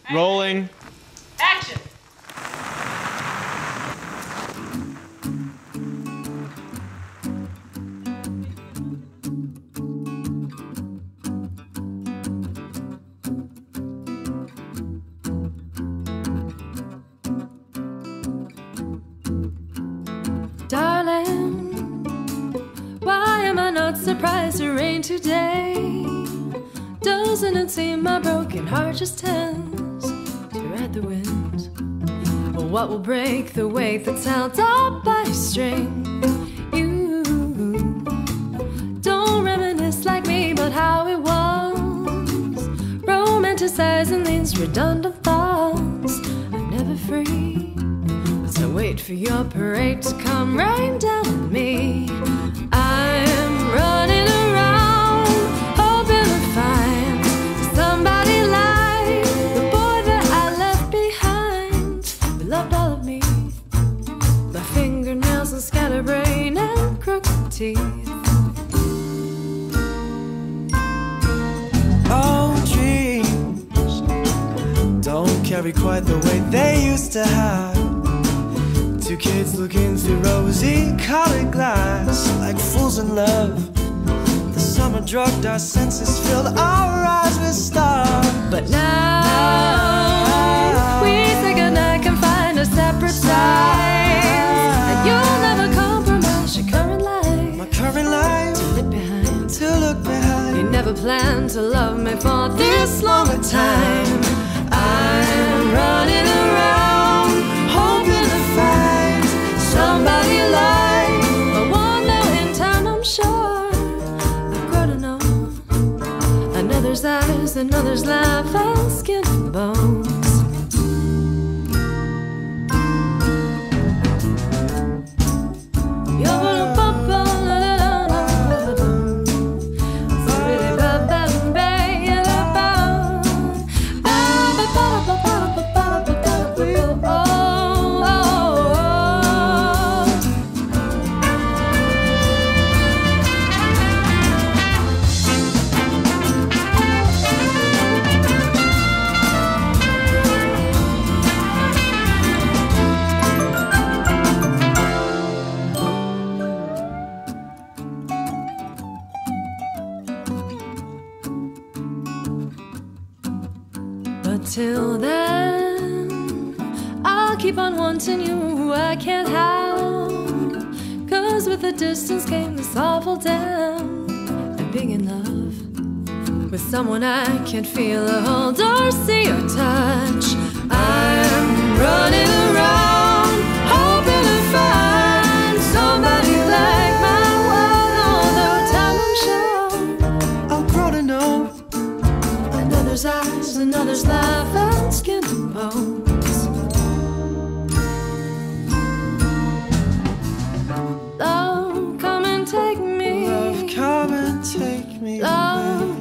Rolling. Action. Darling, why am I not surprised it rained today? Doesn't it seem my broken heart just tends to ride the wind? Well, what will break the weight that's held up by a string? You don't reminisce like me about how it was, romanticizing these redundant thoughts. I'm never free, so wait for your parade to come rain down on me. I'm running around, hoping to find somebody like the boy that I left behind, who loved all of me, my fingernails and scatterbrain and crooked teeth. Oh, dreams don't carry quite the weight they used to have. Two kids looking through rosy-colored glass, like fools in love. The summer drugged our senses, filled our eyes with stars. But now we say goodnight, can find a separate sides, and you'll never compromise your current life. My current life, to look behind, to look behind. You never planned to love me for this long a time. I'm running around, hoping to find somebody like the one now in time. I'm sure I've grown to know another's eyes, another's laugh, and skin and bones. Till then, I'll keep on wanting you, I can't help. Cause with the distance came this awful damn. And being in love with someone I can't feel or hold or see or touch. I'm running around, hoping to find somebody like my one. Although time, I'm sure I'll grow to know another's eyes, another's laugh, and skin and bones. Love, come and take me. Love, come and take me. Love,